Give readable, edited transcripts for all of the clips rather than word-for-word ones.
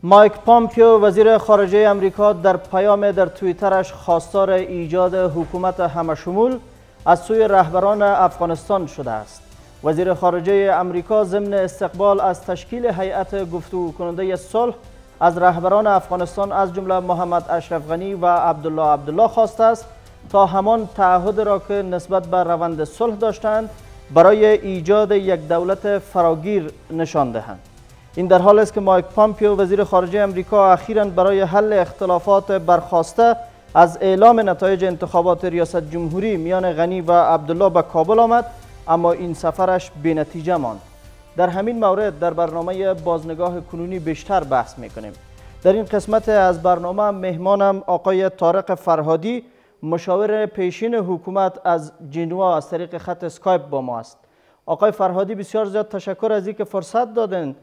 مایک پامپیو وزیر خارجه امریکا در پیام در توییترش خواستار ایجاد حکومت همشمول از سوی رهبران افغانستان شده است. وزیر خارجه امریکا ضمن استقبال از تشکیل هیئت گفتگو کننده صلح از رهبران افغانستان از جمله محمد اشرف غنی و عبدالله خواسته است تا همان تعهد را که نسبت به روند صلح داشتند برای ایجاد یک دولت فراگیر نشان دهند. این در حال است که مایک پامپیو وزیر خارجه امریکا اخیراً برای حل اختلافات برخاسته از اعلام نتایج انتخابات ریاست جمهوری میان غنی و عبدالله به کابل آمد، اما این سفرش بی‌نتیجه ماند. در همین مورد در برنامه بازنگاه کنونی بیشتر بحث میکنیم. در این قسمت از برنامه مهمانم آقای طارق فرهادی، مشاور پیشین حکومت از جنوا از طریق خط اسکایپ با ما است. آقای فرهادی بسیار زیاد تشکر از اینکه فرصت دادن.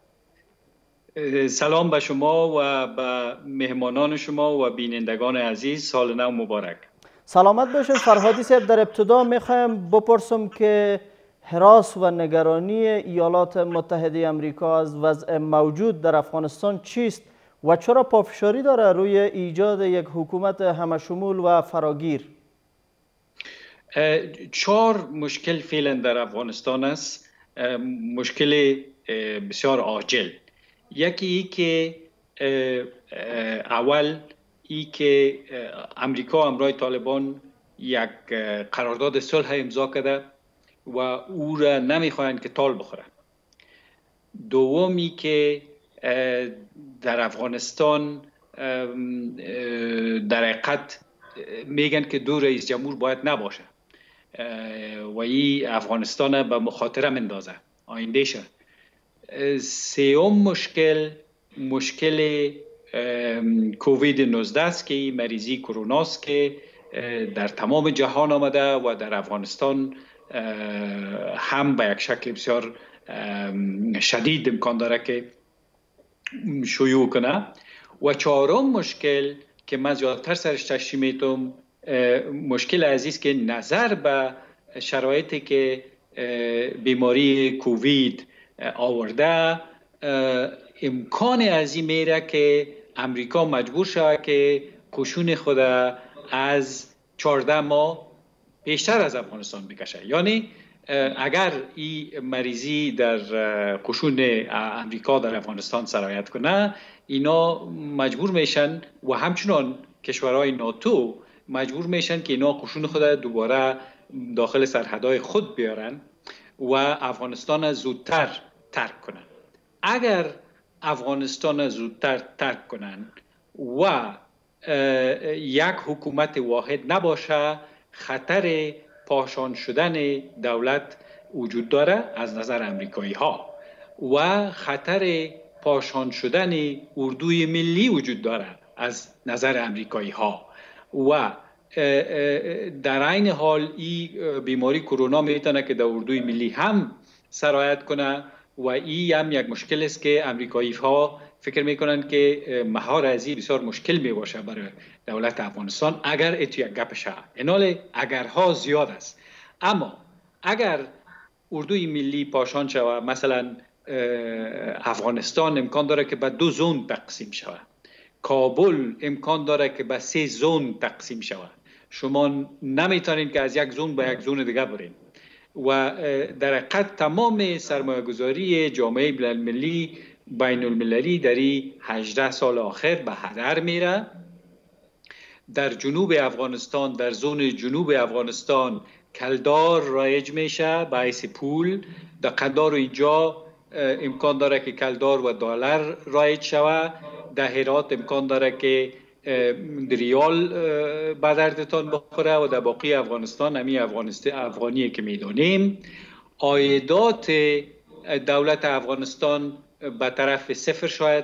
سلام به شما و به مهمانان شما و بینندگان عزیز، سال نو مبارک. سلامت باشید فرهادی صاحب. در ابتدا میخوایم بپرسم که هراس و نگرانی ایالات متحده امریکا از وضع موجود در افغانستان چیست و چرا پافشاری داره روی ایجاد یک حکومت همشمول و فراگیر؟ 4 مشکل فعلا در افغانستان است. مشکل بسیار عاجل. یکی ای که اول ای که امریکا همراه طالبان یک قرارداد صلح امضا کرده و او را نمیخواهند که تال بخوره. دومی که در افغانستان در حقیقت میگن که 2 رئیس جمهور باید نباشه و این افغانستان به مخاطره مندازه آینده شه. سوم مشکل کووید 19 است که این مریضی کرونا است که در تمام جهان آمده و در افغانستان هم به یک شکل بسیار شدید امکان داره که شیوع کنه. و 4م مشکل که من زیادتر سرش تشریح میتونم، مشکل عزیز که نظر به شرایطی که بیماری کووید آورده، امکان از این میره که امریکا مجبور شود که قشون خود از 14 ماه بیشتر از افغانستان بکشه. یعنی اگر این مریضی در قشون امریکا در افغانستان سرایت کنه، اینا مجبور میشن و همچنان کشورهای ناتو مجبور میشن که اینا قشون خود دوباره داخل سرحدهای خود بیارن و افغانستان زودتر ترک کنن. اگر افغانستان زودتر ترک کنن و یک حکومت واحد نباشه، خطر پاشان شدن دولت وجود داره از نظر امریکایی ها و خطر پاشان شدن اردوی ملی وجود داره از نظر امریکایی ها و در عین حال این بیماری کرونا میتونه که در اردوی ملی هم سرایت کنه و این هم یک مشکل است که امریکایی ها فکر میکنن که مهار ازی بسیار مشکل میباشه برای دولت افغانستان اگر اتو یک گپ شه. اینال اگرها زیاد است، اما اگر اردوی ملی پاشان شود، مثلا افغانستان امکان داره که به 2 زون تقسیم شود، کابل امکان داره که به 3 زون تقسیم شود. شما نمیتونید که از یک زون به یک زون دیگه برین و در حقیقت تمام سرمایه گذاری جامعه بین‌المللی بین المللی در این 18 سال آخر به هدر میره. در جنوب افغانستان، در زون جنوب افغانستان کلدار رایج میشه به حیث پول. در قندار اینجا امکان داره که کلدار و دلار رایج شود. در هرات امکان داره که ریال به دردتان بخوره و در باقی افغانستان همی افغانیه که میدانیم. عایدات دولت افغانستان به طرف صفر شاید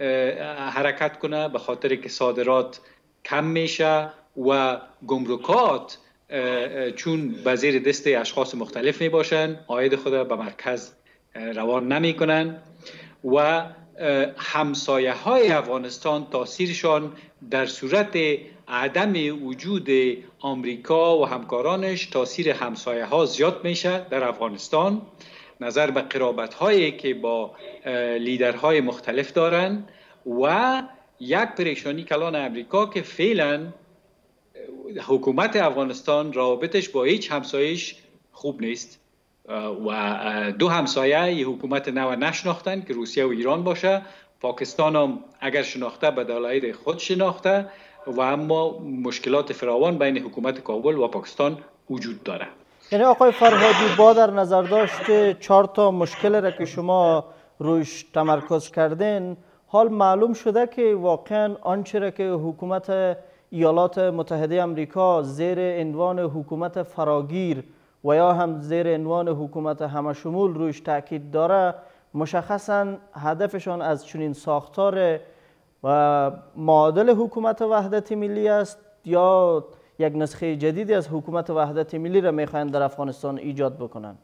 حرکت کنه به خاطر که صادرات کم میشه و گمرکات چون به زیر دست اشخاص مختلف می باشن عاید خود به مرکز روان نمی کنن و همسایه های افغانستان تاثیرشان در صورت عدم وجود آمریکا و همکارانش تاثیر همسایه ها زیاد میشه در افغانستان نظر به قرابت هایی که با لیدرهای مختلف دارن و یک پریشانی کلان امریکا که فعلا حکومت افغانستان رابطش با هیچ همسایش خوب نیست و دو همسایه ی حکومت نو نشناختن که روسیه و ایران باشه. پاکستان هم اگر شناخته به دلایل خود شناخته و اما مشکلات فراوان بین حکومت کابل و پاکستان وجود داره. یعنی آقای فرهادی با در نظر داشت 4 تا مشکل را که شما روش تمرکز کردین، حال معلوم شده که واقعا آنچه را که حکومت ایالات متحده امریکا زیر عنوان حکومت فراگیر و یا هم زیر عنوان حکومت همشمول روش تاکید داره، مشخصا هدفشان از چنین ساختار و معادل حکومت وحدت ملی است یا یک نسخه جدیدی از حکومت وحدت ملی را میخواهند در افغانستان ایجاد بکنند؟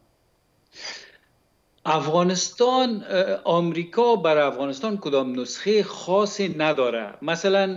افغانستان، آمریکا بر افغانستان کدام نسخه خاصی نداره. مثلا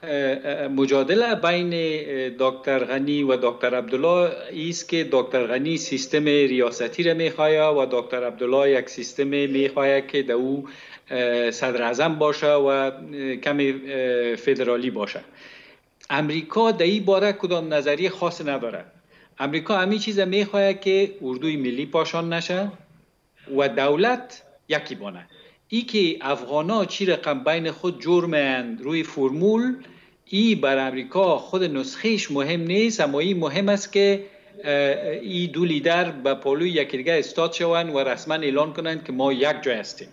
مجادله بین دکتر غنی و دکتر عبدالله است که دکتر غنی سیستم ریاستی را میخواه و دکتر عبدالله یک سیستم میخواه که در او صدر اعظم باشه و کمی فدرالی باشه. امریکا در این باره کدام نظریه خاص نداره. امریکا همین چیز میخواه که اردوی ملی پاشان نشه و دولت یکی بانه. ای که افغانا چی رقم بین خود جرمند روی فرمول، ای بر امریکا خود نسخهش مهم نیست، اما ای مهم است که ای دو لیدر به پالوی یکی دیگه استاد شوند و رسما اعلان کنند که ما یک جای هستیم.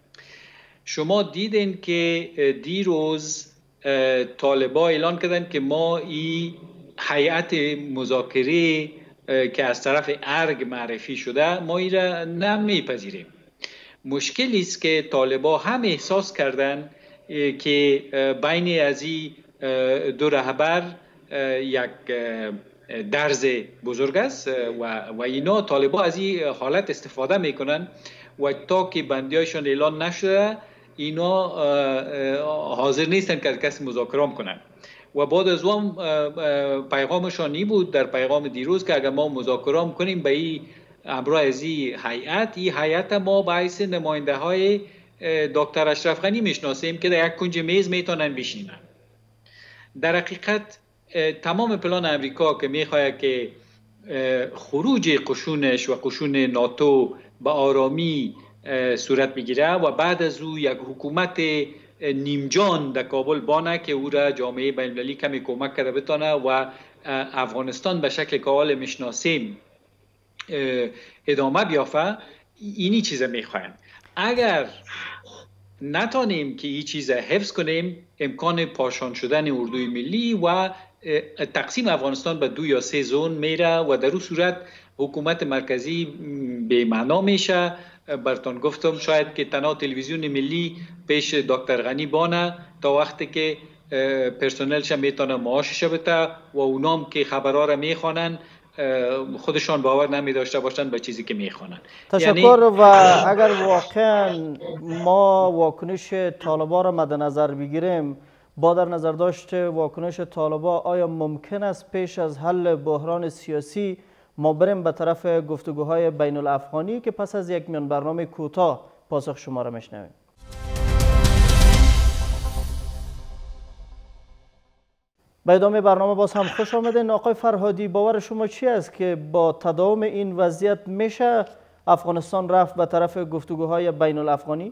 شما دیدین که دیروز طالبا اعلان کردند که ما ای هیئت مذاکره که از طرف ارگ معرفی شده ما ای را نمیپذیریم. مشکلی است که طالبا هم احساس کردند که بین از این دو رهبر یک درز بزرگ است و اینا طالبا از این حالت استفاده میکنن و تا که بندیایشان اعلان نشده اینا حاضر نیستن که کسی مذاکره کنن و بعد از اون پیغامشان این بود در پیغام دیروز که اگر ما مذاکره کنیم به این امروز از این هیئت ما به حیث نماینده های دکتر اشرف غنی میشناسیم که در یک کنج میز میتونن بشینن. در حقیقت تمام پلان امریکا که میخواد که خروج قشونش و قشون ناتو به آرامی صورت بگیره و بعد از او یک حکومت نیمجان در کابل بانه که او را جامعه بین المللی کمی کمک کرده بتانه و افغانستان به شکل که حال میشناسیم ادامه بیافته. اینی چیز میخواهند. اگر نتانیم که این چیز حفظ کنیم، امکان پاشان شدن اردوی ملی و تقسیم افغانستان به 2 یا 3 زون میره و در اون صورت حکومت مرکزی به معنا میشه. براتون گفتم شاید که تنها تلویزیون ملی پیش دکتر غنی بانه تا وقتی که پرسنلش میتونه معاشش بده و اونام که خبرها را میخوانن خودشان باور نمی داشته باشند به چیزی که میخوانند. تشکر. و اگر واقعا ما واکنش طالبان را مد نظر بگیریم، با در نظر داشت واکنش طالبان آیا ممکن است پیش از حل بحران سیاسی ما بریم به طرف گفتگوهای بین الافغانی که پس از یک میان برنامه کوتاه پاسخ شما را میشنویم؟ به ادامه برنامه باز هم خوش آمدین. آقای فرهادی، باور شما چی است که با تداوم این وضعیت میشه افغانستان رفت به طرف گفتگوهای بین الافغانی؟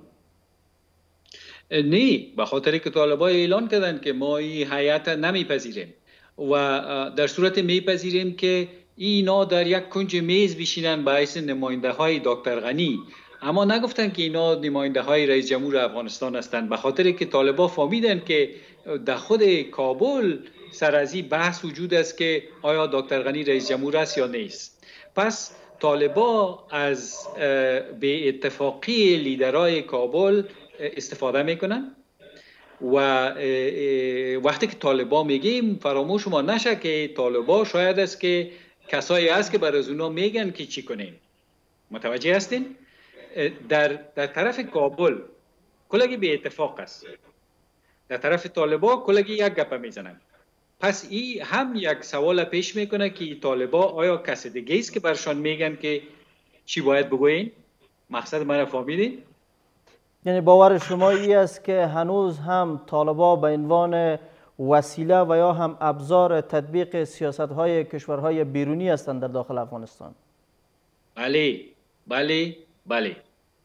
نه، به خاطر که طالبان اعلان کردند که ما این هیئت نمیپذیریم و در صورت میپذیریم که اینا در یک کنج میز بشینن به حیث نماینده های دکتر غنی، اما نگفتن که اینا نماینده های رئیس جمهور افغانستان هستند. به خاطر که طالبان فهمیدن که در خود کابل سر از این بحث وجود است که آیا دکتر غنی رئیس جمهور است یا نیست. پس طالبان از به اتفاقی لیدرهای کابل استفاده میکنن و وقتی که طالبان میگیم فراموش ما نشه که طالبان شاید است که کسایی است که بر از اونا میگن که چی کنیم. متوجه هستین؟ در طرف کابل کلگی به اتفاق است، در طرف طالبان کلگی یک گپ میزنن. پس این هم یک سوال پیش میکنه که طالبان آیا کسی دیگه است که برشان میگن که چی باید بگوین؟ مقصد من فهمیدین؟ یعنی باور شما ای است که هنوز هم طالبان به عنوان وسیله و یا هم ابزار تطبیق سیاست‌های کشورهای بیرونی هستند در داخل افغانستان؟ بله بله بله.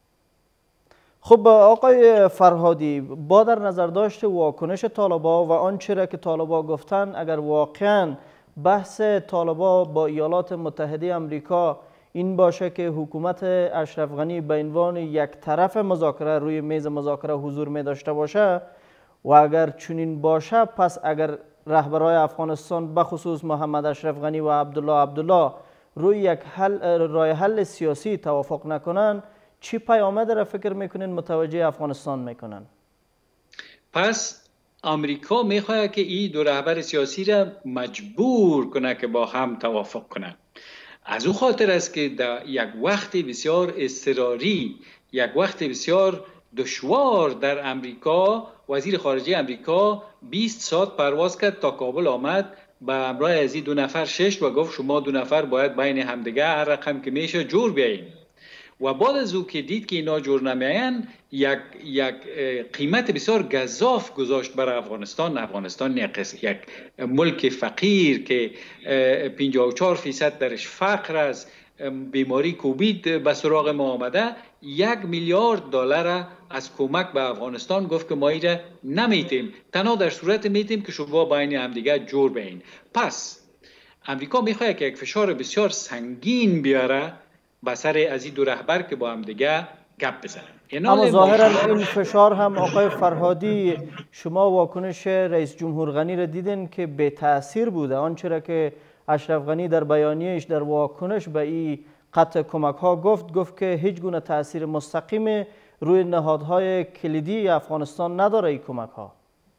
خب آقای فرهادی، با در نظر داشت واکنش طالبان و آنچه را که طالبان گفتن، اگر واقعا بحث طالبان با ایالات متحده آمریکا این باشه که حکومت اشرف غنی به عنوان یک طرف مذاکره روی میز مذاکره حضور می داشته باشه و اگر چنین باشه، پس اگر رهبرای افغانستان بخصوص محمد اشرف غنی و عبدالله روی یک راه حل سیاسی توافق نکنن، چی پیامد را فکر میکنین متوجه افغانستان میکنن؟ پس آمریکا میخواهد که این دو رهبر سیاسی را مجبور کنه که با هم توافق کنند. از او خاطر است که در یک وقت بسیار اضطراری، یک وقت بسیار دشوار در امریکا، وزیر خارجه امریکا 20 ساعت پرواز کرد تا کابل آمد، به همراه از این دو نفر شش و گفت شما دو نفر باید بین همدیگه هر رقم که میشه جور بیایین. و بعد از او که دید که اینا جور نمیاین، یک قیمت بسیار گزاف گذاشت برای افغانستان. افغانستان یک ملک فقیر که 54% درش فقر است، بیماری کووید به سراغ ما آمده، 1 میلیارد دلار از کمک به افغانستان گفت که ما ایره نمیتیم، تنها در صورت میتیم که شما بین همدیگه جور بین. پس امریکا میخواد که یک فشار بسیار سنگین بیاره به سر از این دو رهبر که با هم دیگه گپ بزنن. اما ظاهرا این فشار هم آقای فرهادی، شما واکنش رئیس جمهور غنی را دیدین که به تاثیر بوده. آنچه را که اشرف غنی در بیانیه‌اش در واکنش به این قطع کمک ها گفت که هیچ گونه تاثیر مستقیم روی نهادهای کلیدی افغانستان نداره این کمک ها.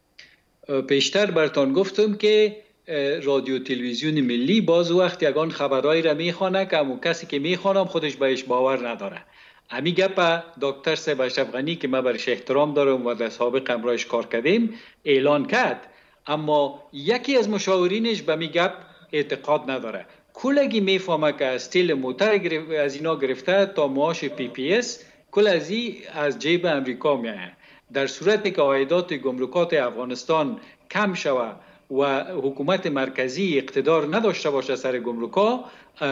پیشتر براتون گفتم که رادیو تلویزیون ملی باز وقت یگان خبرایی را میخوانه که همون کسی که میخوانم خودش بهش باور نداره. امی گپ دکتر صاحب اشرف غنی که من برش احترام دارم و در سابق امرایش کار کردیم اعلان کرد، اما یکی از مشاورینش به می گپ اعتقاد نداره. کلگی میفهمه که از تیل موتر از اینا گرفته تا معاش PPS کل از جیب امریکا میآید. در صورتی که عایدات گمرکات افغانستان کم شود و حکومت مرکزی اقتدار نداشته باشه سر گمرکا،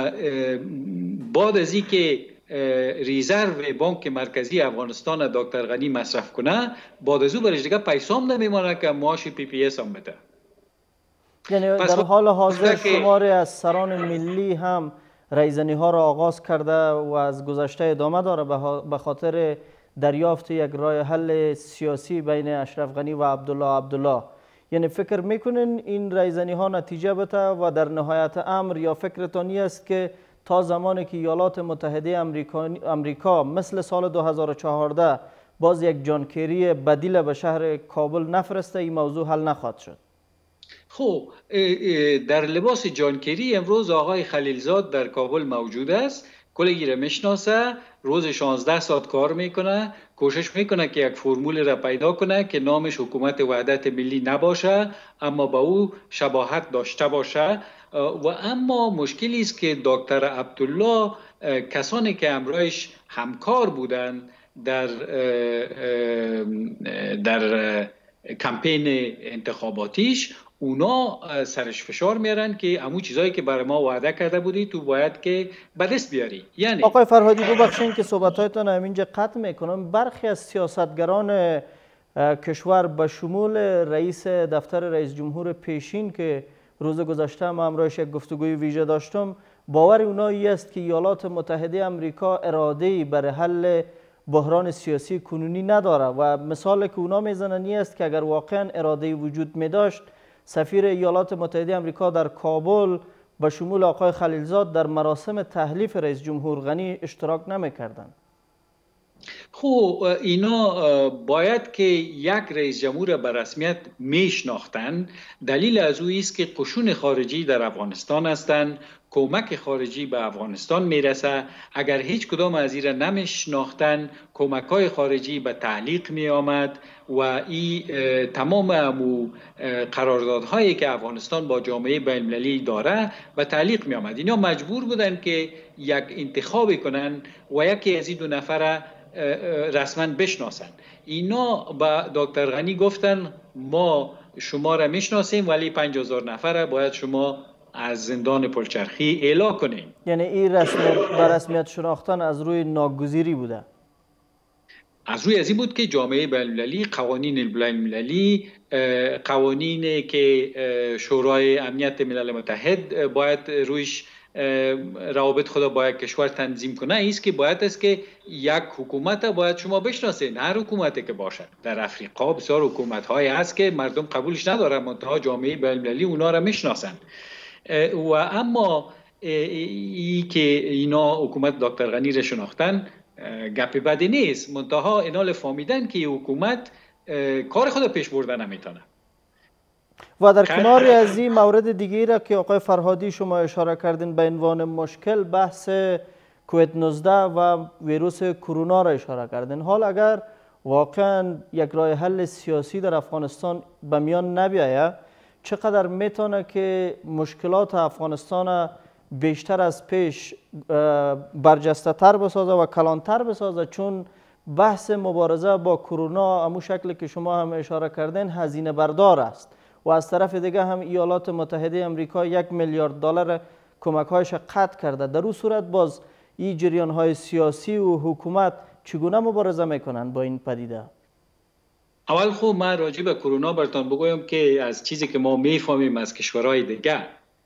بعد از این که ریزرو بانک مرکزی افغانستان دکتر غنی مصرف کنه، بعد از او برش دیگه پیسام نمیمانه که معاش PPS هم بده. یعنی در حال حاضر شماری از سران ملی هم ریزنی ها را آغاز کرده و از گذشته ادامه داره به خاطر دریافت یک راه حل سیاسی بین اشرف غنی و عبدالله. یعنی فکر میکنین این ریزنی ها نتیجه بده و در نهایت امر، یا فکرتانی است که تا زمانی که ایالات متحده امریکا مثل سال 2014 باز یک جان کری بدیل به شهر کابل نفرسته، این موضوع حل نخواهد شد؟ خب در لباس جان کری امروز آقای خلیلزاد در کابل موجود است، کلگی را میشناسه، روز 16 ساعت کار میکنه، کوشش میکنه که یک فرمول را پیدا کنه که نامش حکومت وحدت ملی نباشه اما با او شباهت داشته باشه. و اما مشکلی است که دکتر عبدالله کسانی که همراهش همکار بودن در کمپین انتخاباتیش، اونا سرش فشار میارن که همون چیزایی که برای ما وعده کرده بودی تو باید که به دست بیاری. یعنی آقای فرهادی ببخشید که صحبتایتان همینجا قطع میکنم. برخی از سیاستگران کشور به شمول رئیس دفتر رئیس جمهور پیشین که روز گذشته ما همراهش یک گفتگوی ویژه داشتم، باور اونایی است که ایالات متحده آمریکا اراده‌ای برای حل بحران سیاسی کنونی نداره و مثالی که اونا میزنن این است که اگر واقعا اراده وجود می داشت، سفیر ایالات متحده آمریکا در کابل به شمول آقای خلیلزاد در مراسم تحلیف رئیس جمهور غنی اشتراک نمیکردند. خب اینا باید که یک رئیس جمهور به رسمیت میشناختن. دلیل از او است که قشون خارجی در افغانستان هستند، کمک خارجی به افغانستان میرسه. اگر هیچ کدام از ایران نمیشناختن، کمک های خارجی به تعلیق می آمد و این تمام امو قراردادهایی که افغانستان با جامعه بین المللی داره به تعلیق می آمد. اینا مجبور بودن که یک انتخابی کنن و یکی از این 2 نفر رسما بشناسن. اینا به دکتر غنی گفتن ما شما را میشناسیم ولی 50,000 نفر باید شما از زندان پلچرخی اعلام کنیم. یعنی این رسمیت شناختن از روی ناگزیری بوده؟ از روی از این بود که جامعه بین المللی، قوانین بین المللی، قوانینی که شورای امنیت ملل متحد باید رویش روابط خدا با یک کشور تنظیم کنه، است که باید است که یک حکومت باید شما بشناسید. هر حکومتی که باشد. در افریقا بسیار حکومت های هست که مردم قبولش ندارن، منتها جامعه بین المللی اونا را میشناسن. و اما ای که اینا حکومت دکتر غنی را شناختن گپ بدی نیست، منتها اینا فهمیدن که حکومت کار خود پیش برده نمیتونه. و در کنار از این مورد دیگری را که آقای فرهادی شما اشاره کردین به عنوان مشکل، بحث کووید 19 و ویروس کرونا را اشاره کردین. حال اگر واقعا یک راه حل سیاسی در افغانستان به میان نبیاید، چقدر میتونه که مشکلات افغانستان بیشتر از پیش برجسته تر بسازه و کلانتر بسازه؟ چون بحث مبارزه با کرونا همون شکل که شما هم اشاره کردین هزینه بردار است و از طرف دیگه هم ایالات متحده امریکا 1 میلیارد دلار کمک هایش قطع کرده. در اون صورت باز این جریان های سیاسی و حکومت چگونه مبارزه میکنن با این پدیده؟ اول خب من راجع به کرونا براتون بگویم که از چیزی که ما میفهمیم از کشورهای دیگه،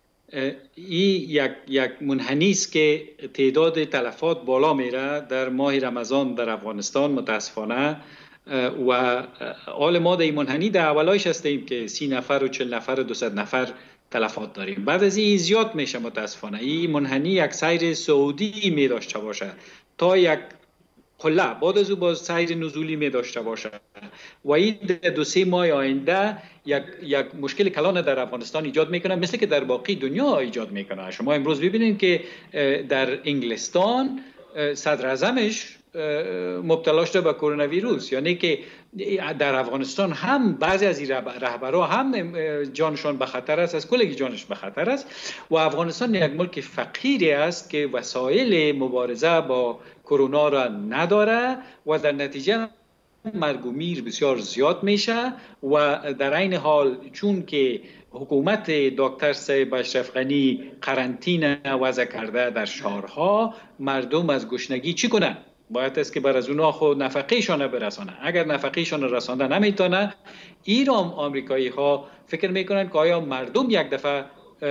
این یک منحنی است که تعداد تلفات بالا میره در ماه رمضان در افغانستان متاسفانه. و حال ما در این منحنی در اولایش هستیم که 30 نفر و 40 نفر و 200 نفر تلفات داریم. بعد از این زیاد میشه متاسفانه. این منحنی یک سیر صعودی می داشته باشه تا یک قله، بعد از او باز سیر نزولی می داشته باشه و این 2-3 ماه آینده یک مشکل کلان در افغانستان ایجاد میکنه، مثل که در باقی دنیا ایجاد میکنه. شما امروز ببینید که در انگلستان صدر اعظمش مبتلا شده به کرونا ویروس. یعنی که در افغانستان هم بعضی از رهبرها هم جانشان به خطر است، از کلگی جانش به خطر است. و افغانستان یک ملک فقیری است که وسایل مبارزه با کرونا را نداره و در نتیجه مرگ و میر بسیار زیاد میشه. و در این حال چون که حکومت دکتر صاحب اشرف غنی قرنطینه وضع کرده در شهرها، مردم از گشنگی چی کنن؟ باید است که بر از اونا خود نفقهشان برسانه. اگر نفقهشان رسانده نمیتونه، ایران آمریکایی ها فکر میکنن که آیا مردم یک دفعه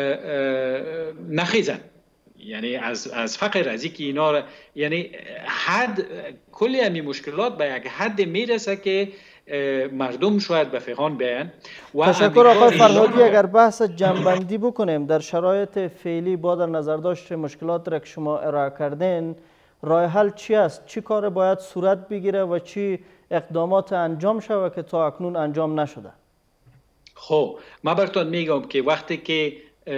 نخیزن، یعنی از فقر، از اینکه اینا را، یعنی حد کلی همین مشکلات به یک حد میرسه که مردم شاید به فقان بیان. تشکر آقای فرهادی. اگر بحث جنبندی بکنیم در شرایط فعلی با در نظر داشت مشکلات را که شما ارائه کردین، راه حل چی است؟ چی کار باید صورت بگیره و چی اقدامات انجام شود که تا اکنون انجام نشده؟ خب من براتون میگم که وقتی که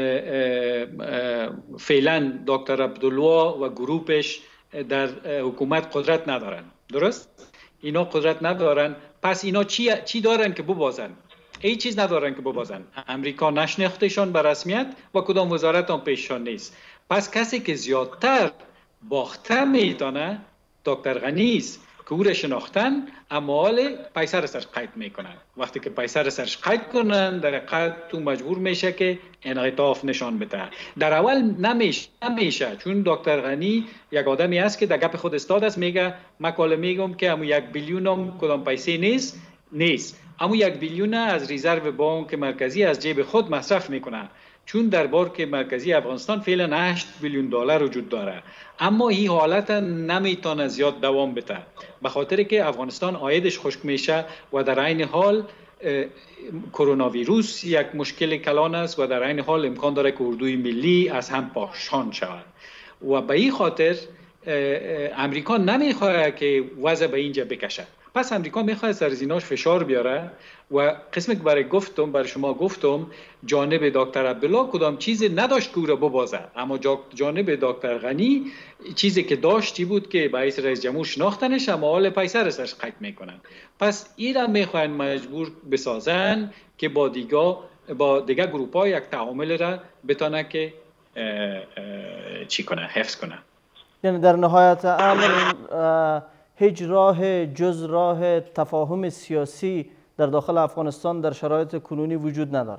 فعلا دکتر عبدالله و گروپش در حکومت قدرت ندارن، درست؟ اینا قدرت ندارن، پس اینا چی دارن که ببازن؟ ای چیز ندارن که ببازن. امریکا نشناختشان به رسمیت و کدام وزارت هم پیششان نیست. پس کسی که زیادتر باخته میتونه دکتر غنی است که او را شناختن، اما حال پیسه را سرش قید میکنن. وقتی که پیسه را سرش قید کنن، در حقیقت تو مجبور میشه که انعطاف نشان بده. در اول نمیشه، چون دکتر غنی یک آدمی است که در گپ خود استاد است، میگه مقاله میگم که امو 1 بیلیون هم کدام پیسه نیست. امو 1 بیلیون از ریزرو بانک مرکزی از جیب خود مصرف میکنه، چون در بانک مرکزی افغانستان فعلا 8 بیلیون دلار وجود داره. اما این حالت نمیتونه زیاد دوام بده، به خاطر که افغانستان عایدش خشک میشه و در عین حال کرونا ویروس یک مشکل کلان است و در عین حال امکان داره که اردوی ملی از هم پاشان شود. و به این خاطر امریکا نمیخواد که وضع به اینجا بکشه. پس امریکا میخواد سر زیناش فشار بیاره و قسمی که برای شما گفتم جانب دکتر عبدالله کدام چیزی نداشت که او را ببازه، اما جانب دکتر غنی چیزی که داشتی بود که باعث رئیس جمهور شناختنش، اما حال پیسر ازش قید میکنن. پس این را میخواین مجبور بسازن که با دیگه گروپ ها یک تعامل را بتانه که چی کنه، حفظ کنه. یعنی در نهایت امر هیچ راه جز راه تفاهم سیاسی در داخل افغانستان در شرایط کنونی وجود نداره.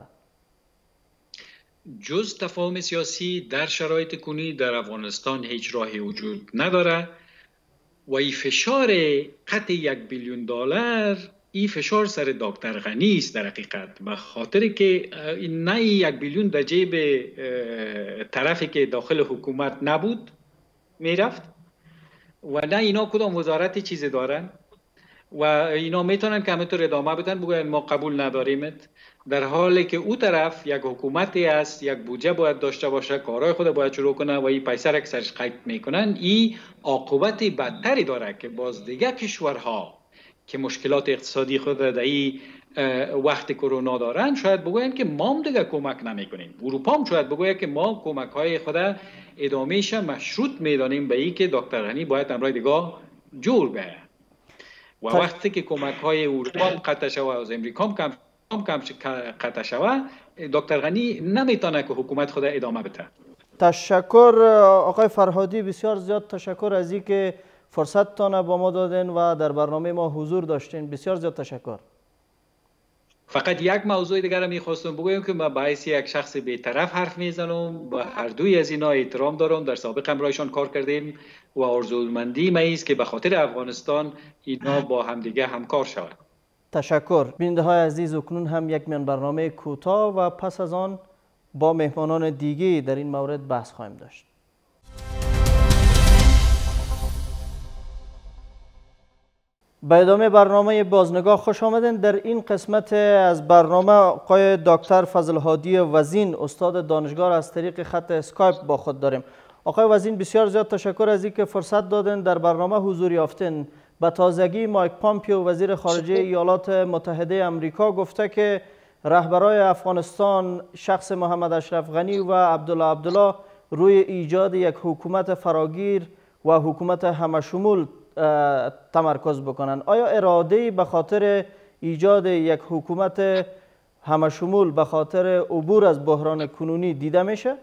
جز تفاهم سیاسی در شرایط کنونی در افغانستان هیچ راهی وجود نداره و این فشار قطع $1 بیلیون این فشار سر دکتر غنی است در حقیقت، به خاطر که نه 1 بیلیون در جیب طرفی که داخل حکومت نبود میرفت و نه اینا کدام وزارت چیزی دارن و اینا میتونن که همینطور ادامه بدن بگوین ما قبول نداریمت، در حالی که او طرف یک حکومتی است، یک بودجه باید داشته باشه، کارهای خود باید شروع کنه و این پیسر که سرش قید میکنن، این عاقبت بدتری داره که باز دیگه کشورها که مشکلات اقتصادی خود در این وقت کرونا دارن شاید بگوین که ما هم دیگه کمک نمیکنیم. اروپا هم شاید بگوید که ما کمک های خود ادامهش مشروط میدانیم به این که دکتر غنی باید امرای دیگه جور بیاید و وقتی که کمک های اروپا قطع شود از امریکا هم قطع شود، دکتر غنی نمیتونه که حکومت خود ادامه بده. تشکر آقای فرهادی، بسیار زیاد تشکر از اینکه فرصت تان با ما دادین و در برنامه ما حضور داشتین. بسیار زیاد تشکر. فقط یک موضوع دیگر را میخواستم بگویم که من باعث یک شخص بی‌طرف حرف میزنم و هر دوی از اینا احترام دارم، در سابق همراهشان کار کردیم و آرزومندی من است که به خاطر افغانستان اینا با همدیگه همکار شود. تشکر. بیننده های عزیز، اکنون هم یک میان برنامه کوتاه و پس از آن با مهمانان دیگه در این مورد بحث خواهیم داشت. به ادامه برنامه بازنگاه خوش آمدین. در این قسمت از برنامه آقای دکتر فضل‌هادی وزین، استاد دانشگاه از طریق خط اسکایپ با خود داریم. آقای وزین، بسیار زیاد تشکر از اینکه فرصت دادن در برنامه حضور یافتین. به تازگی مایک پامپیو وزیر خارجه ایالات متحده آمریکا گفته که رهبرای افغانستان شخص محمد اشرف غنی و عبدالله روی ایجاد یک حکومت فراگیر و حکومت همشمول تمرکز بکنن. آیا اراده به خاطر ایجاد یک حکومت همشمول به خاطر عبور از بحران کنونی دیده میشه؟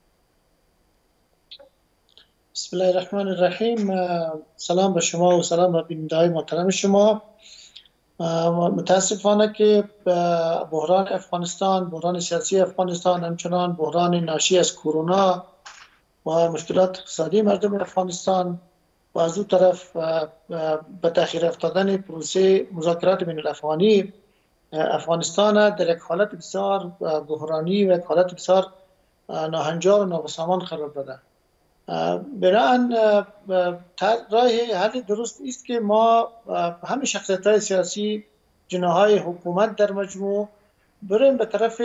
بسم الله الرحمن الرحیم. سلام به شما و سلام به بیننده‌های محترم شما. متاسفانه که بحران افغانستان، بحران سیاسی افغانستان، همچنان بحران ناشی از کرونا و مشکلات اقتصادی مردم افغانستان و از اون طرف به تأخیر افتادن پروسه مذاکرات بین الافغانی افغانستان در یک حالت بسیار بحرانی و یک حالت بسیار ناهنجار و نابسامان قرار داده. بنابراین راه حل درست است که ما همه شخصیت‌های سیاسی، جناح‌های حکومت در مجموع بریم به طرف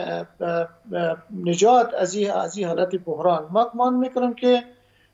نجات از این حالت بحران. ما گمان می‌کنم که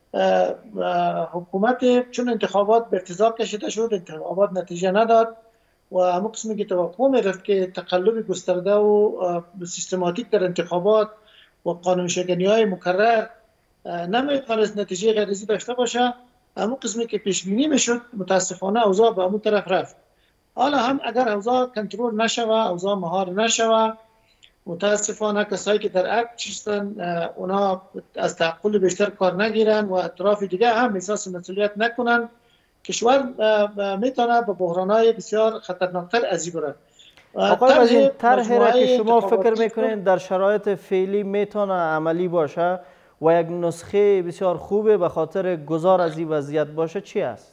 حکومت چون انتخابات به ارتزاق کشیده شد، انتخابات نتیجه نداد و همون قسمی که توقع می‌رفت که تقلب گسترده و سیستماتیک در انتخابات و قانون‌شکنی‌های مکرر نمیتونست نتیجه غیرضی داشته باشه، همون قسمی که پیش بینی میشد متاسفانه اوضاع به همون طرف رفت. حالا هم اگر اوضاع کنترل نشوه، اوضاع مهار نشوه، متاسفانه کسایی که در ارگ چیستن اونا از تعقل بیشتر کار نگیرن و اطراف دیگه هم احساس مسئولیت نکنن، کشور میتونه به بحرانهای بسیار خطرناکتر از این بره. آقای وزیر، طرحی را که شما فکر میکنین در شرایط فعلی میتونه عملی باشه و یک نسخه بسیار خوبه به خاطر گذار از این وضعیت باشه چی است؟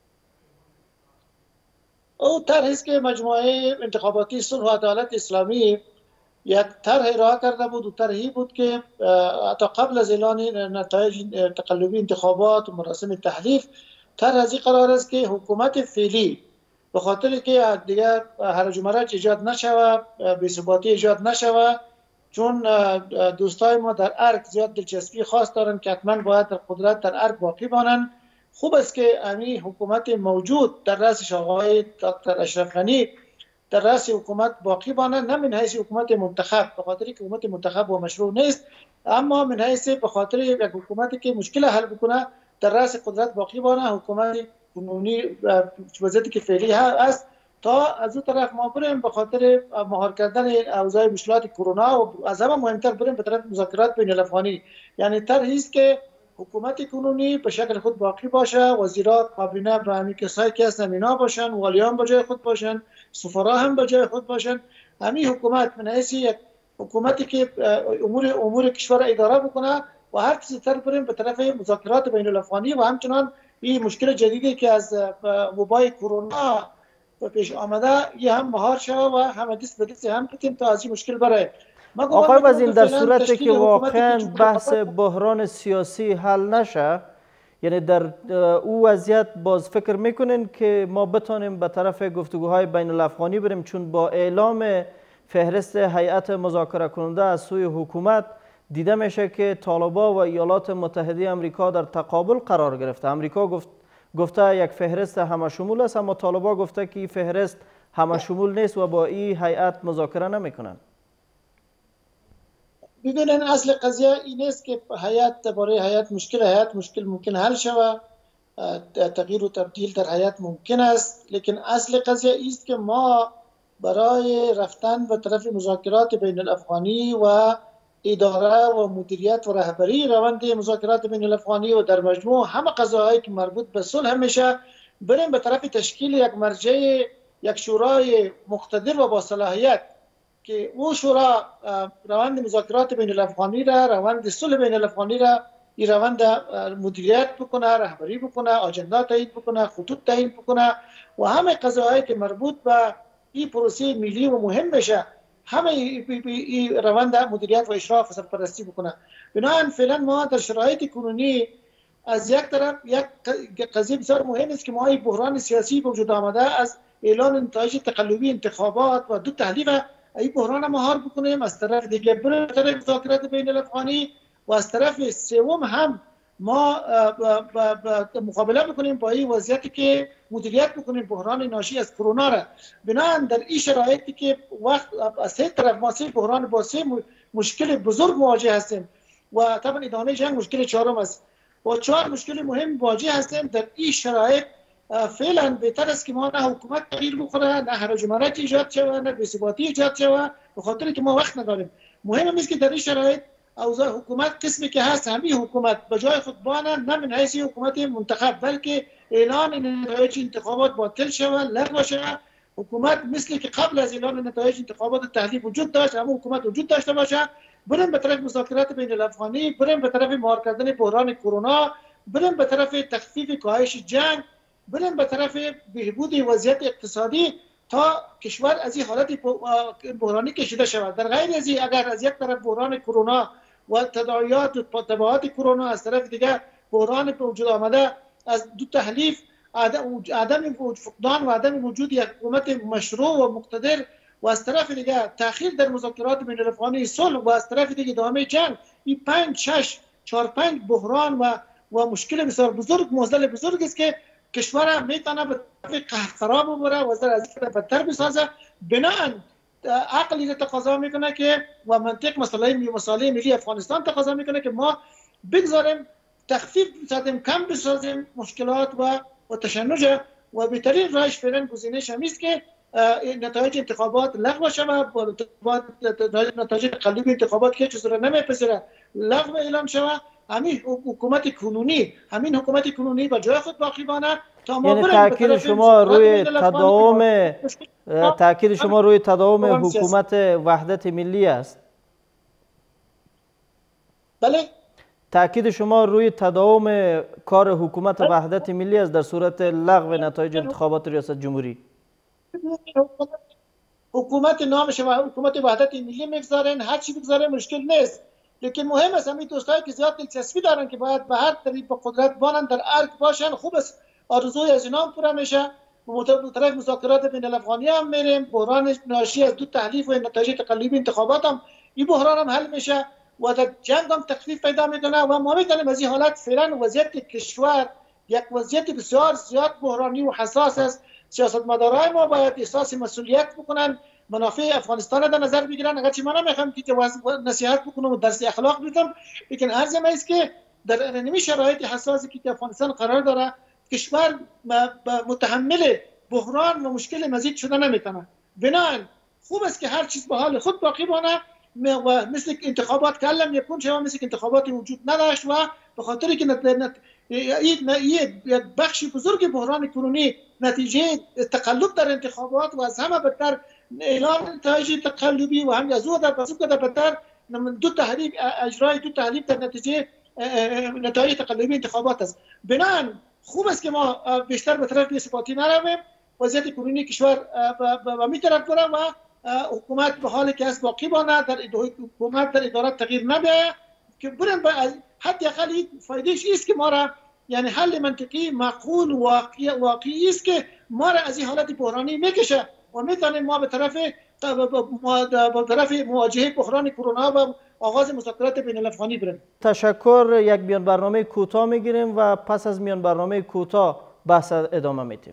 او طرحی است که مجموعه انتخاباتی صلح و عدالت اسلامی یک طرح ارائه کرده بود و طرحی بود که حتی قبل از اعلان نتایج تقلبی انتخابات و مراسم تحلیف طرح از این قرار است که حکومت فعلی به خاطر که دیگر هرج و مرج ایجاد نشود، بی‌ثباتی ایجاد نشود، چون دوستای ما در ارگ زیاد دلچسپی خاص دارن که حتما باید در قدرت در ارگ باقی بانن، خوب است که همین حکومت موجود در رأسش آقای دکتر اشرف غنی در رأس حکومت باقی بانه، نه من حیث حکومت منتخب، به خاطر که حکومت منتخب و مشروع نیست، اما من حیث به خاطر یک حکومتی که مشکل حل بکنه در رأس قدرت باقی بانه، حکومت کنونی وضعیتی که فعلی است تا از اون طرف ما بریم به خاطر مهار کردن اوضاع مشکلات کرونا و از همه مهمتر بریم به طرف مذاکرات بین الافغانی. یعنی طرحی است که حکومت کنونی به شکل خود باقی باشه، وزیرا کابینه به همین کسایی که هستن اینا باشن، والیان به جای خود باشن، سفرا هم به جای خود باشن. همین حکومت من حیث یک حکومتی که امور کشور اداره بکنه و هر چیزی تر بریم به طرف مذاکرات بین الافغانی و همچنان این مشکل جدیدی که از وبای کرونا پیش آمده یه هم مهار شده و هم دست به دست هم بتیم تا از این مشکل بره. آقای وزیر، در صورتی که واقعا بحث بحران سیاسی حل نشه، یعنی در او وضعیت باز فکر میکنین که ما بتانیم به طرف گفتگوهای بین الافغانی بریم؟ چون با اعلام فهرست هیئت مذاکره کننده از سوی حکومت دیده میشه که طالبان و ایالات متحده آمریکا در تقابل قرار گرفته. آمریکا گفته یک فهرست همه شمول است، اما طالبان گفته که این فهرست همه شمول نیست و با این هیئت مذاکره نمیکنن. ببینن اصل قضیه این است که برای هیئت مشکل ممکن حل شود، تغییر و تبدیل در هیئت ممکن است، لیکن اصل قضیه است که ما برای رفتن به طرف مذاکرات بین الافغانی و اداره و مدیریت و رهبری روند مذاکرات بین الافغانی و در مجموع همه قضاهایی که مربوط به صلح میشه بریم به طرف تشکیل یک مرجع، یک شورای مقتدر و با صلاحیت که او شورا روند مذاکرات بین الافغانی را، روند صلح بین الافغانی را، این روند مدیریت بکنه، رهبری بکنه، آجندا تعیین بکنه، خطوط تعیین بکنه و همه قضاهایی که مربوط به این پروسه ملی و مهم بشه همه این روند مدیریت و اشراف و سرپرستی بکنه. بنابراین فعلا ما در شرایط کنونی از یک طرف یک قضیه بسیار مهم است که ما این بحران سیاسی به وجود آمده از اعلان نتایج تقلبی انتخابات و دو تحلیف این بحران مهار بکنیم، از طرف دیگه بریم به طرف مذاکرات بین الافغانی و از طرف سوم هم ما مقابله بکنیم با این وضعیتی که مدیریت بکنیم بحران ناشی از کرونا را. بنابراین در این شرایطی که وقت از سه طرف ما سه بحران با سه مشکل بزرگ مواجه هستیم و طبعا ادامه جنگ مشکل چهارم است، با 4 مشکل مهم مواجه هستیم. در این شرایط فعلا بهتر است که ما نه حکومت تغییر بکنه، نه هرج و مرج ایجاد شود، نه بی‌ثباتی ایجاد شود، به خاطر که ما وقت نداریم. مهم است که در این شرایط اوضاع حکومت قسمی که هست همین حکومت به جای خود بانه، نه من حیث حکومت منتخب بلکه اعلان نتایج انتخابات باطل شود، لغو شود. حکومت مثل که قبل از اعلان نتایج انتخابات تحلیف وجود داشت، همون حکومت وجود داشته باشه. بریم به طرف مذاکرات بین الافغانی، بریم به طرف مهار کردن بحران کرونا، بریم به طرف تخفیف کاهش جنگ، بریم به طرف بهبود وضعیت اقتصادی تا کشور از این حالت بحرانی کشیده شود. در غیر از این اگر از یک طرف بحران کرونا و تداعیات و تبعات کرونا، از طرف دیگه بحران به وجود آمده از دو تحلیف، عدم فقدان و عدم وجود یک حکومت مشروع و مقتدر و از طرف دیگه تأخیر در مذاکرات بین الافغانی صلح و از طرف دیگه ادامه جنگ، این 5 بحران و مشکل بسیار بزرگ، معضل بزرگ است که کشور میتونه به طرف قهرخراب ببره و از این بدتر بسازه. بنابراین عقلی تقاضا میکنه که و منطق مسئله ملی افغانستان تقاضا میکنه که ما بگذاریم تخفیف بسازیم، کم بسازیم مشکلات و تشنج و بهترین راهش فعلا گزینش همی است که نتایج انتخابات لغو شود، نتایج تقلبی انتخابات که چیزی را نمیپذیره لغو اعلام شود. همین حکومت کنونی با جای خود باقی ماند تا ما یعنی تاکید شما روی تداوم حکومت وحدت ملی است؟ بله، تاکید شما روی تداوم کار حکومت وحدت ملی است در صورت لغو نتایج انتخابات ریاست جمهوری. حکومت نامش حکومت وحدت ملی میگذارن، هر چی بگذارن مشکل نیست، لیکن مهم است همین دوستایی که زیاد دلچسپی دارن که باید به هر طریق به قدرت بانن در ارگ باشن. خوب است آرزوی از اینا هم پورا میشه. به طرف مذاکرات بین الافغانی هم میریم، بحران ناشی از دو تحلیف و نتایج تقلبی انتخابات هم این بحران هم حل میشه و در جنگ هم تخفیف پیدا میکنه و ما میتونیم از این حالت فعلا وضعیت کشور یک وضعیت بسیار زیاد بحرانی و حساس است. سیاستمدارای ما باید احساس مسئولیت بکنن، منافع افغانستان را در نظر بگیرن. اگرچه من نمیخوام که نصیحت بکنم و درس اخلاق بدم، لیکن عرض ما است که در این شرایط حساسی که افغانستان قرار داره، کشور متحمل بحران و مشکل مزید شده نمیتونه. بنابراین خوب است که هر چیز به حال خود باقی مانه و مثل انتخابات کلم یکون شما مثل انتخاباتی وجود نداشت و به خاطر که یک بخش بزرگ بحران کنونی نتیجه تقلب در انتخابات و از همه بدتر اعلان نتایج تقلبی و هم از او در بدتر دو تحریک اجرای دو تحریک در نتیجه نتایج تقلبی انتخابات است. بنابراین خوب است که ما بیشتر به طرف بی‌ثباتی نرویم، وضعیت کنونی کشور به می طرف بره و حکومت به حالی که است باقی مانه، در حکومت در ادارات تغییر نبیاید که برن حداقل فایدهش است که ما را یعنی حل منطقی معقول واقعی است که ما را از این حالت بحرانی میکشه و میتونیم ما به طرف مواجهه بحران کرونا و آغاز مذاکرات بین الافغانی بریم. تشکر. یک میان برنامه کوتاه میگیریم و پس از میان برنامه کوتاه بحث ادامه میدیم.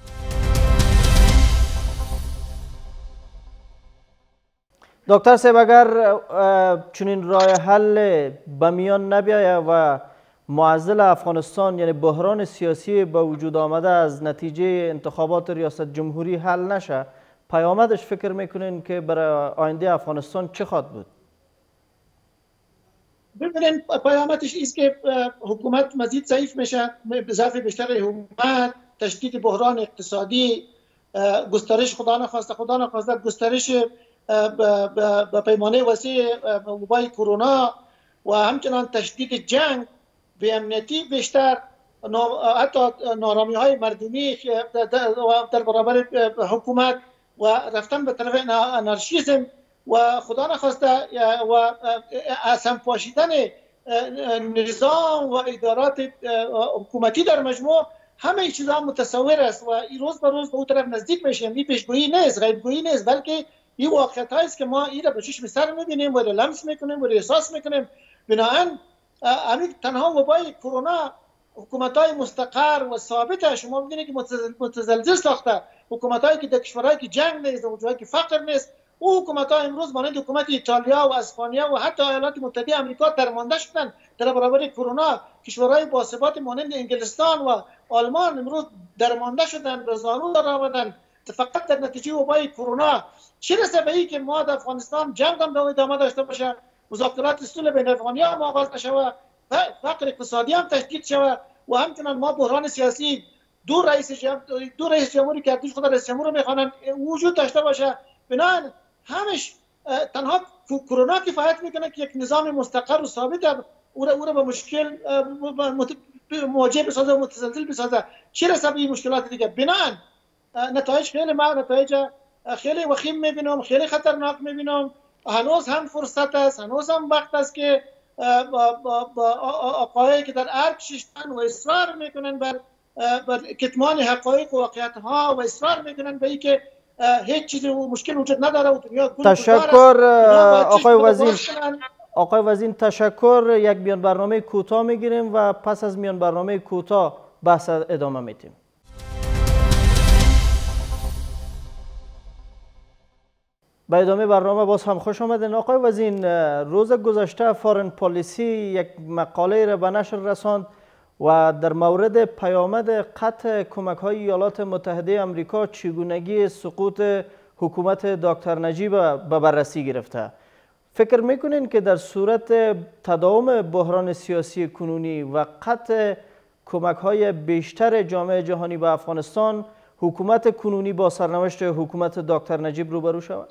دکتر صاحب، اگر چنین راه حل به میان نبیاید و معضل افغانستان یعنی بحران سیاسی به وجود آمده از نتیجه انتخابات ریاست جمهوری حل نشه، پیامدش فکر میکنین که برای آینده افغانستان چه خواهد بود؟ ببینید پیامدش است که حکومت مزید ضعیف میشه، ضعف بیشتر حکومت، تشدید بحران اقتصادی، گسترش خدا نخواسته گسترش به پیمانه وسیع وبای کرونا و همچنان تشدید جنگ، بی‌امنیتی بیشتر، حتی نارامی های مردمی در برابر حکومت و رفتن به طرف انارشیسم و خدا نخواسته و اصلا پاشیدن نظام و ادارات حکومتی در مجموع، همه چیزها متصور است و این روز به روز به اون طرف نزدیک میشه. این پیشگویی نیست، غیبگویی نیست، بلکه این واقعیت است که ما این را به چشم سر میبینیم و لمس میکنیم و احساس میکنیم. بنابراین همین تنها وبای کرونا حکومت‌های مستقر و ثابت شما می‌بینید که متزلزل ساخته، حکومت‌هایی که در کشورهایی که جنگ نیست و جایی که فقر نیست، او حکومت‌ها امروز مانند حکومت ایتالیا و اسپانیا و حتی ایالات متحده آمریکا درمانده شدن در برابر کرونا. کشورهای باثبات مانند انگلستان و آلمان امروز درمانده شدن، به زانو در آمدن فقط در نتیجه وبای کرونا. چه رسه به این که ما در افغانستان جنگ هم ادامه داشته باشه، مذاکرات صلح بین افغانی هم آغاز نشوه، فقر اقتصادی هم تشدید شوه و همچنان ما بحران سیاسی دو رئیس جمهوری که ارتش خود رئیس جمهور میخوانند وجود داشته باشه. بنابراین همش تنها کرونا کفایت میکنه که یک نظام مستقر و ثابت او را به مشکل مواجه بسازه و متزلزل بسازه. چه رسه به این مشکلات دیگه؟ بنابراین نتایج خیلی وخیم میبینم، خیلی خطرناک میبینم. هنوز هم فرصت است، هنوز هم وقت است که آقایی که در ارگ ششتن و اصرار میکنن بر کتمان حقایق و واقعیت ها و اصرار میکنن به اینکه هیچ چیزی مشکل وجود نداره و دنیا تشکر آقای وزیر تشکر. یک میان برنامه کوتاه میگیریم و پس از میان برنامه کوتاه بحث ادامه میدیم. به ادامه برنامه باز هم خوش آمدین. آقای وزیر، روز گذشته فارن پالیسی یک مقاله را به نشر رساند و در مورد پیامد قطع کمک‌های ایالات متحده آمریکا چگونگی سقوط حکومت دکتر نجیب به بررسی گرفته. فکر میکنین که در صورت تداوم بحران سیاسی کنونی و قطع کمک‌های بیشتر جامعه جهانی به افغانستان، حکومت کنونی با سرنوشت حکومت دکتر نجیب روبرو شود؟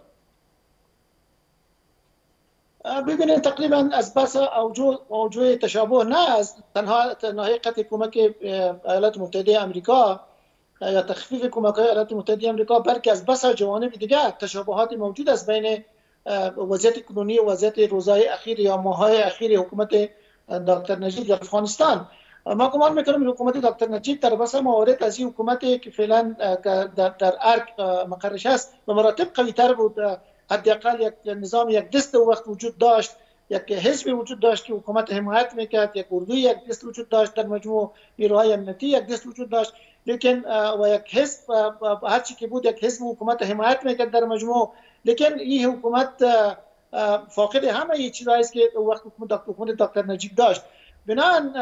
ببینید تقریبا از بس اوجه تشابه نه از تنها قطع کمک ایالات متحده آمریکا یا تخفیف کمک ایالات متحده آمریکا، بلکه از بس جوانب دیگر تشابهات موجود است بین وضعیت کنونی و وضعیت روزهای اخیر یا ماههای اخیر حکومت دکتر نجیب در افغانستان. ما گمان میکنم حکومت دکتر نجیب در بس موارد از این حکومتی که فعلا در ارگ مقرش است به مراتب قوی تر بود. حداقل یک نظام یک دست وقت وجود داشت، یک حزب وجود داشت که حکومت حمایت میکرد، یک اردوی یک دست وجود داشت، در مجموع نیروهای امنیتی یک دست وجود داشت، لیکن و یک حزب هر چی که بود یک حزب حکومت حمایت میکرد در مجموع. لیکن این حکومت فاقد همه چیزایی است که وقت حکومت دکتر نجیب داشت. بنابراین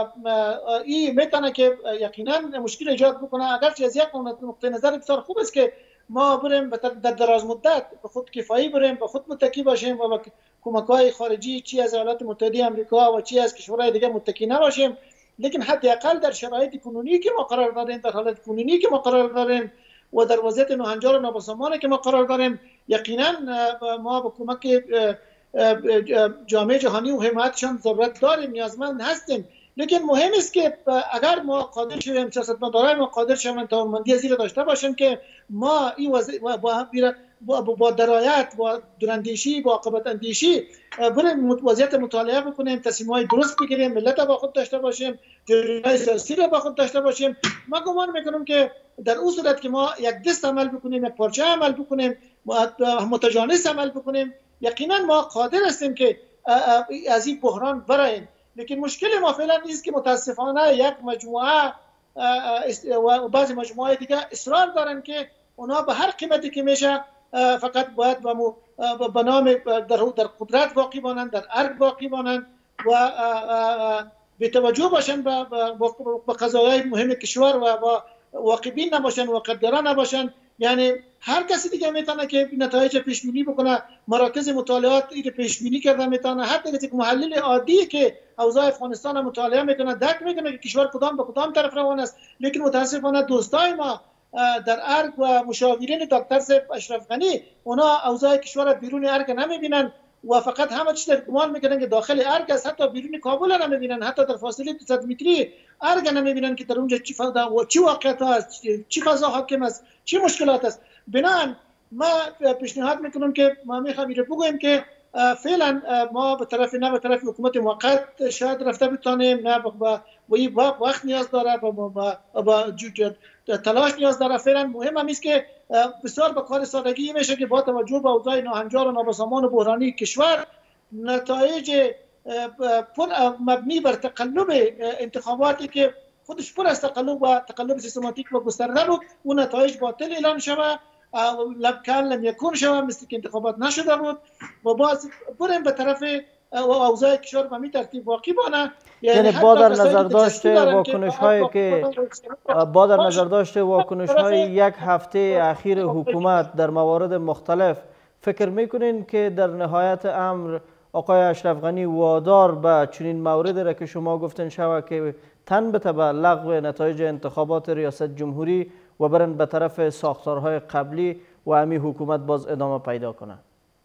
این میتونه که یقینا مشکل ایجاد بکنه، اگرچه از یک نقطه نظر بسیار خوب است که ما بریم در دراز مدت به خود کفایی بریم، به خود متکی باشیم و به کمک‌های خارجی چی از ایالات متحده آمریکا و چی از کشورهای دیگه متکی نباشیم. لیکن حداقل در شرایط کنونی که ما قرار داریم، در حالت کنونی که ما قرار داریم و در وضعیت ناهنجار و نابسامانی که ما قرار داریم، یقینا ما به کمک جامعه جهانی و حمایتشان ضرورت داریم، نیازمند هستیم. لیکن مهم است که اگر ما قادر شویم، سیاستمدارای ما قادر شوند توانمندی زیر داشته باشیم که ما این با درایت، با دوراندیشی، با عاقبت اندیشی بریم وضعیت مطالعه بکنیم، تصمیم‌های درست بگیریم، ملت با خود داشته باشیم، جریان‌های سیاسی را با خود داشته باشیم. ما گمان میکنم که در اون صورت که ما یک دست عمل بکنیم، یک پارچه عمل بکنیم، متجانس عمل بکنیم، یقینا ما قادر هستیم که از این بحران براییم. لیکن مشکل ما فعلا نیست که متاسفانه یک مجموعه و بعضی مجموعه دیگه اصرار دارن که اونا به هر قیمتی که میشه فقط باید به نام در قدرت باقی مانند، در ارگ باقی مانند و به توجه باشن به قضایای مهم کشور و واقعبین نباشن، واقع‌گرا نباشن. یعنی هر کسی دیگه میتونه که نتایج پیش بینی بکنه، مراکز مطالعات این پیش بینی کرده میتونه، هر کسی که محلل عادی که اوضاع افغانستان مطالعه میکنه درک میکنه که کشور کدام به کدام طرف روان است. لیکن متاسفانه دوستای ما در ارگ و مشاورین دکتر صاحب اشرف غنی اونا اوضاع کشور بیرون ارگ نمیبینن و فقط همه چیز در گمان میکنن که داخل ارگ است، حتی بیرون کابل نمیبینن، حتی در فاصله 200 متری ارگ نمیبینن که در اونجا چی واقعیت هست، چی فضا حاکم است، چی مشکلات است. بنابراین ما پیشنهاد میکنم که ما میخوایم بگوییم که فعلا ما به طرف حکومت موقت شاید رفته بتونیم، نه با وقت نیاز داره، با تلاش نیاز داره. فعلا مهم است که بسیار به کار سادگی میشه که با توجه به اوضاع ناهنجار و نابسامان و بحرانی کشور، نتایج مبنی بر تقلب انتخاباتی که خودش پر از تقلب سیستماتیک و گسترده بود، اون نتایج باطل اعلان شود، لم یکون شود، مثل که انتخابات نشده بود و باز بریم به طرف اوضاع کشور به می ترتیب واقعی بانه. یعنی با در نظر داشته واکنش های یک هفته اخیر حکومت در موارد مختلف، فکر میکنین که در نهایت امر آقای اشرف غنی وادار به چنین موردی را که شما گفتن شود که تن به لغو نتایج انتخابات ریاست جمهوری و برن به طرف ساختارهای قبلی و همی حکومت باز ادامه پیدا کنه؟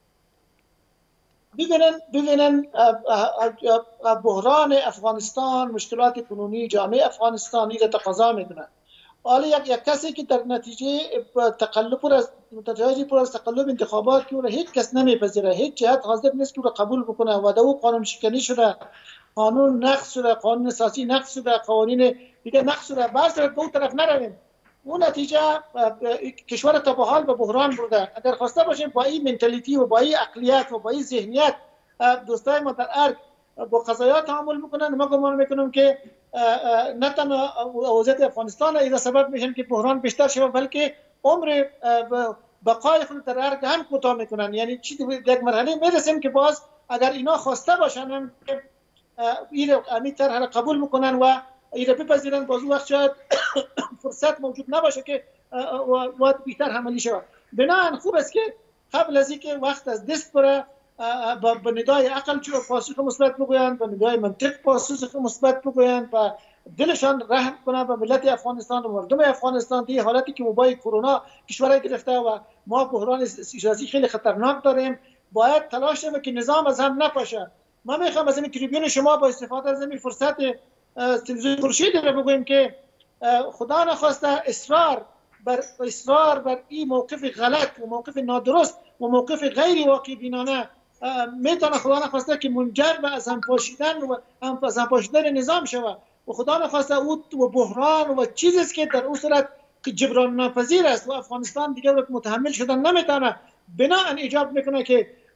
ببینن بحران افغانستان، مشکلات کنونی جامعه افغانستانی را تقاضا میکنه. حالا یک کسی که در نتیجه تقلب پر از تقلب انتخابات که او را هیچ کس نمیپذیره، هیچ جهت حاضر نیست که او را قبول بکنه و دو قانون شکنی شده، قانون نقض شده، قانون اساسی نقض شده، قوانین دیگه نقض شده، باز به اون طرف نرویم. اون نتیجه کشور تا به حال به بحران برده. اگر خواسته باشیم با این منتالیتی و با این عقلیت و با این ذهنیت دوستای ما در ارگ با قضایا تعامل بکنن، ما گمان میکنم که نه تنها وضعیت افغانستان اینا سبب میشن که بحران بیشتر شود، بلکه عمر بقای خود در ارگ هم کوتاه میکنن. یعنی یک مرحله میرسیم که باز اگر اینا خواسته باشن که این طرح قبول میکنن و این بپذیرن، باز وقت شاید فرصت موجود نباشه که وقت بیشتر عملی شود. بنابراین خوب است که قبل از اینکه وقت از دست بره به ندای عقل پاسخ مثبت بگویند، به ندای منطق پاسخ مثبت بگویند و دلشان رحم کنند به ملت افغانستان و مردم افغانستان. در حالتی که وبای کرونا کشور گرفته و ما بحران سیاسی خیلی خطرناک داریم، باید تلاش کنیم که نظام از هم نپاشه. ما میخوام از این تریبیون شما با استفاده از این فرصت تلویزیون خورشید رو بگویم که خدا نخواسته اصرار بر این موقف غلط و موقف نادرست و موقف غیر واقع بینانه میتونه خدا نخواسته که منجر به از هم پاشیدن نظام شود و خدا نخواسته او و بحران و چیزی است که در اون صورت جبران ناپذیر است و افغانستان دیگه متحمل شدن نمیتونه. بنابراین ایجاب میکنه که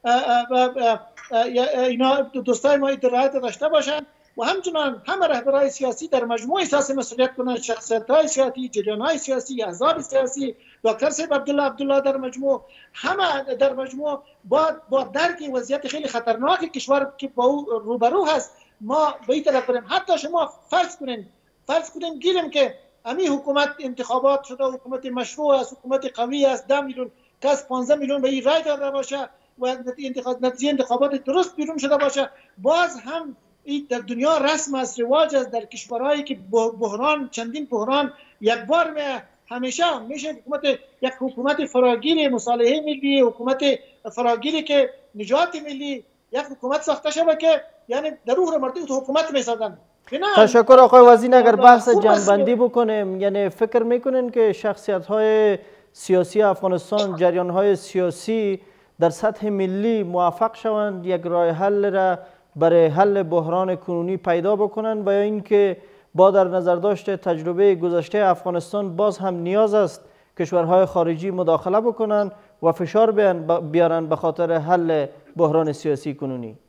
اینا دوستای ما رعایت داشته باشند و همچنان همه رهبرهای سیاسی در مجموع احساس مسئولیت کنند. شخصیت‌های سیاسی، جریان‌های سیاسی، احزاب سیاسی، دکتر صاحب عبدالله در مجموع، همه در مجموع با درک وضعیت خیلی خطرناک کشور که با او روبرو هست ما به این طرف بریم. حتی شما فرض کنیم گیریم که امی حکومت انتخابات شده، حکومت مشروع است، حکومت قوی است، 10 میلیون کس 15 میلیون به این رای داده باشه و نتیجه انتخابات درست بیرون شده باشه، باز هم این در دنیا رسم است، رواج است در کشورهایی که بحران چندین بحران یک بار همیشه میشه یک حکومت فراگیر مصالحه ملی، حکومت فراگیری که نجات ملی، یک حکومت ساخته شود که یعنی در روح مردم تو حکومت میسازن. تشکر آقای وزیر. اگر بحث جنبندی بکنیم، یعنی فکر میکنین که شخصیت های سیاسی افغانستان، جریان های سیاسی در سطح ملی موفق شوند یک راه حل را برای حل بحران کنونی پیدا بکنند و یا اینکه با در نظر داشت تجربه گذشته افغانستان باز هم نیاز است کشورهای خارجی مداخله بکنند و فشار بیارن به خاطر حل بحران سیاسی کنونی؟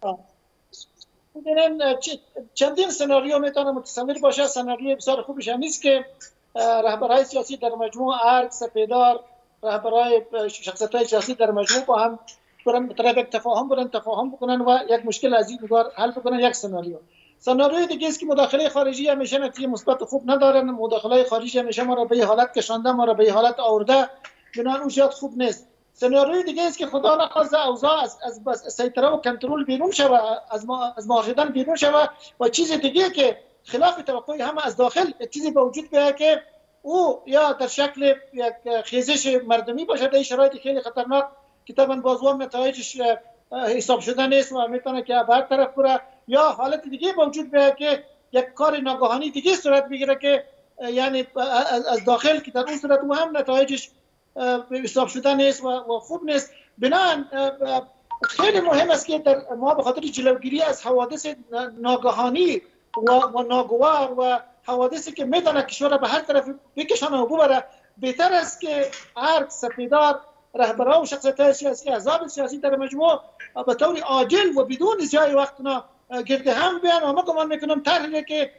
چندین سناریو میتونه متصور باشه. سناریوی بسیار خوبش هم نیست که رهبرهای سیاسی در مجموع، ارگ، سپیدار، رهبرهای شخصیت‌های سیاسی در مجموع با هم برن طرف یک تفاهم بکنن و یک مشکل از این نگار حل بکنن. یک سناریوی دیگه است که مداخله خارجی همیشه نتیجه مثبت خوب ندارن. مداخله خارجی همیشه ما را به حالت کشانده، ما را به حالت آورده، بنابراین اون شاید خوب نیست. سناریوی دیگه است که خدا نخواسته اوضاع از سیطره و کنترل بیرون شود، از معاشیدن بیرون شود و چیز دیگه که خلاف توقع همه از داخل چیزی به وجود بیاید که او یا در شکل یک خیزش مردمی باشه در شرایط خیلی خطرناک که طبعا بازوام نتایجش حساب شده نیست و میتونه که به هر طرف بره، یا حالت دیگه به وجود بیاید که یک کار ناگهانی دیگه صورت بگیره که یعنی از داخل که در اون صورت و هم نتایجش حساب شده نیست و خوب نیست. بنابراین خیلی مهم است که ما به خاطر جلوگیری از حوادث ناگهانی و ناگوار و حوادثی که میتونه کشور به هر طرف بکشانه و ببره، بهتر است که ارگ، سپیدار، رهبران و شخصیت‌های سیاسی، احزاب سیاسی در مجموع به طور عاجل و بدون ضیاع وقتنا گرد هم بیان و ما گمان میکنم طرحی که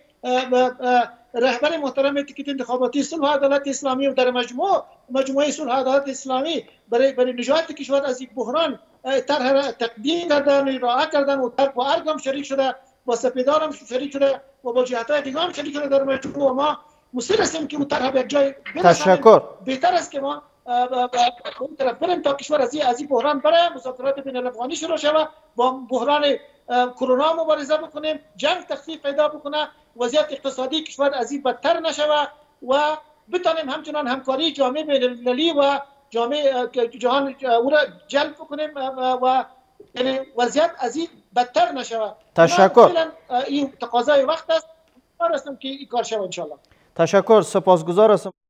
رهبر محترم تیکت انتخاباتی صلح و عدالت اسلامی و در مجموعه صلح و عدالت اسلامی برای نجات کشور از این بحران طرح را تقدیم کردن، ارائه کردن و با ارگ هم شریک شده، با سپیدار هم شریک شده و با جهت‌های دیگه هم شریک شده در مجموع. ما مصر هستیم که اون طرح به یک جای برسانیم. تشکر. بهتر است که ما اون طرف بریم تا کشور از این بحران بره، مذاکرات بین الافغانی شروع شود، با بحران کرونا مبارزه بکنیم، جنگ تخفیف پیدا بکنه، وضعیت اقتصادی کشور از این بدتر نشود و بتانیم همچنان همکاری جامعه بین‌المللی و جامعه جهان او را جلب بکنیم و یعنی وضعیت از این بدتر نشود. تشکر. این تقاضای وقت است. هستم که این کار شود ان شاء الله. تشکر. سپاسگزار هستم.